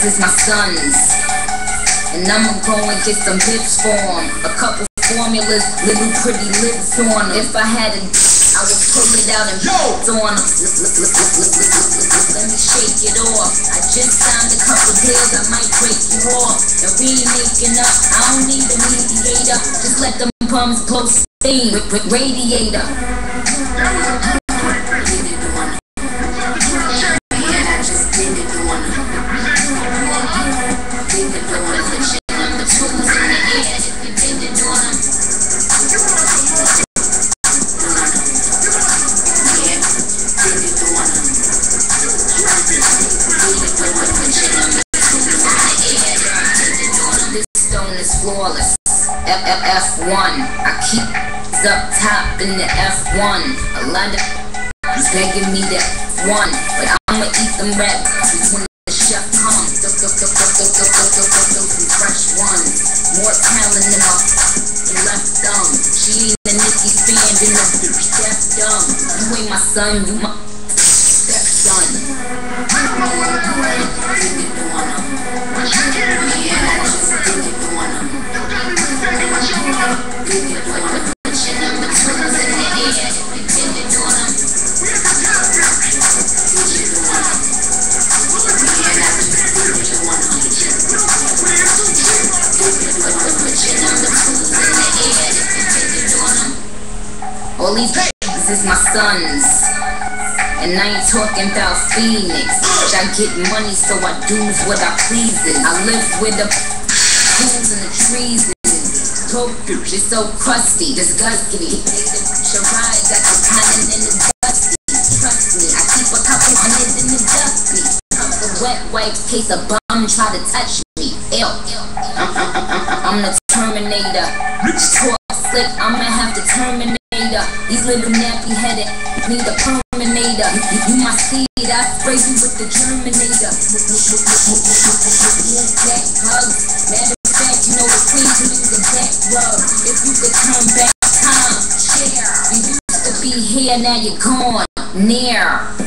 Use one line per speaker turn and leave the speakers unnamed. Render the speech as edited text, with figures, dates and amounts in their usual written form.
is my sons, and I'ma go and get some bits for 'em. A couple formulas, little pretty lips on 'em. If I had a I would pull it out and on 'em. Let me shake it off. I just signed a couple deals, I might break you off. And we ain't making up, I don't need a mediator. Just let them bums blow steam with radiator. Flawless. F1. I keep up top in the F1. A lot of begging me to F1, but I'ma eat them raps when the chef comes. Some fresh ones. More talent in my left thumb. She ain't a Nicki fan, then the deaf dumb. You ain't my son, you my stepson. All these niggas is my sons, and I ain't talking about Phoenix. I get money, so I do what I pleases. I live with the fools and the trees. Dope, it's so crusty, disgusting. Shirai got the cannon in the dusty. Trust me, I keep a couple hundred in the dusty. Couple wet wipes, case a bum try to touch me. Ew. I'm the Terminator. Talk slick, I'ma have to terminate. These little nappy headed need a perminator. You my seed, I spray you with the Germinator. Back hugs. Matter of fact, you know the queen can use a back rub. If you could turn back time, share. You used to be here, now you're gone. Near.